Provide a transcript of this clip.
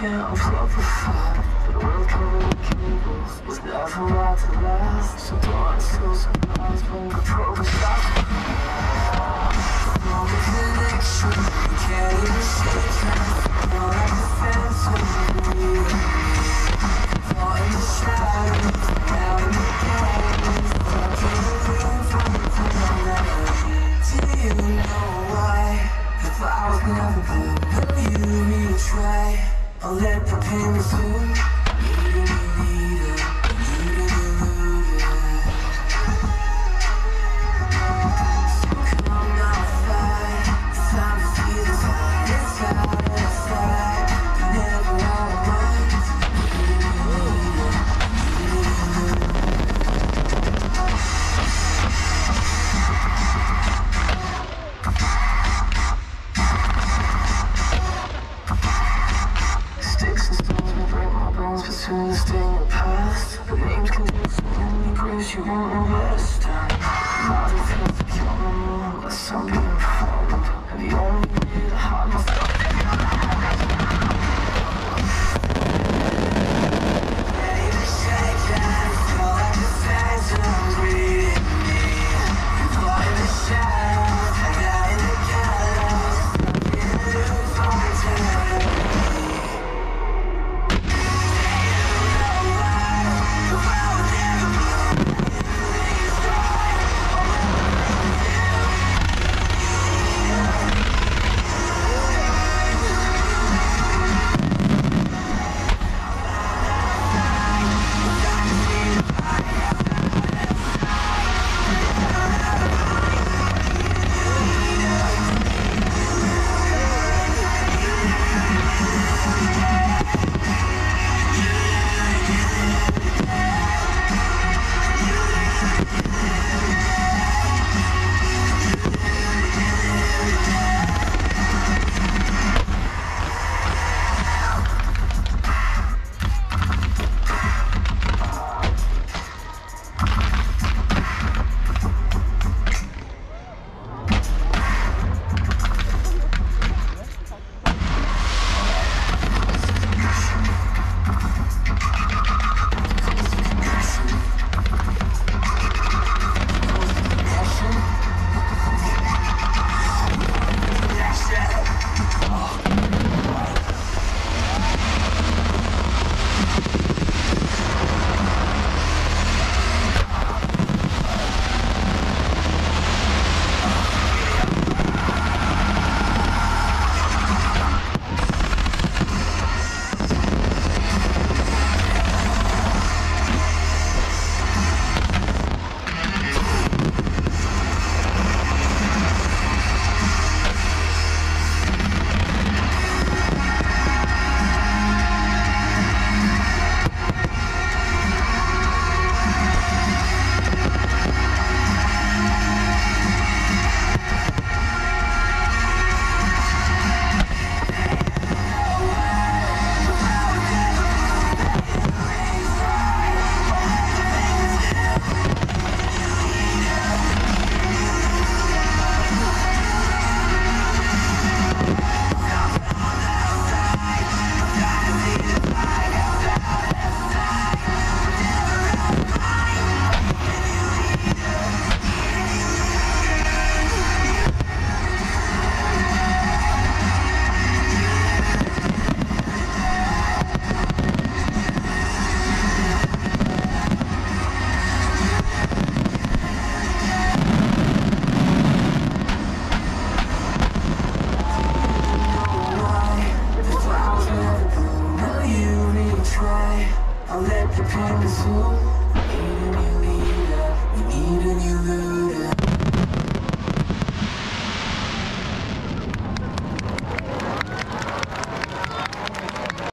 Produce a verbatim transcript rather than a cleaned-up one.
can't unplug the fact that a world covered in cables was never meant to last. So don't feel surprised when the progress stops. No connection, you can't even shake hands. You're like a phantom of me. Caught in the shadows, now in the game. Stuck in the room from the planet. Do you know why? The flowers never bloom. You need a try. I'll let the pain resume. Need a leader, need a leader. So come now, fight. It's time to see the side. It's out and outside. Never out of mind. Need a leader, need a leader. Sticks and stones will break my bones between the sting and past. The names can do something grace you won't invest in. Nothing feels to kill no more unless I'm being followed. And the only way to hide myself. Ready to shake hands, feel like a phantom breathing me. Caught in the shadows, I got in the gallows. Stuck in a loop for eternity. I'll let the pain consume.